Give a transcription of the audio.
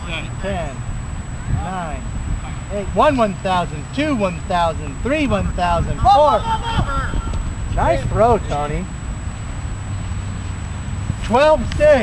10, 9, 8, 1 1,000, 2 1,000, 3 1,000, 4. Nice throw, Tony. 12 6.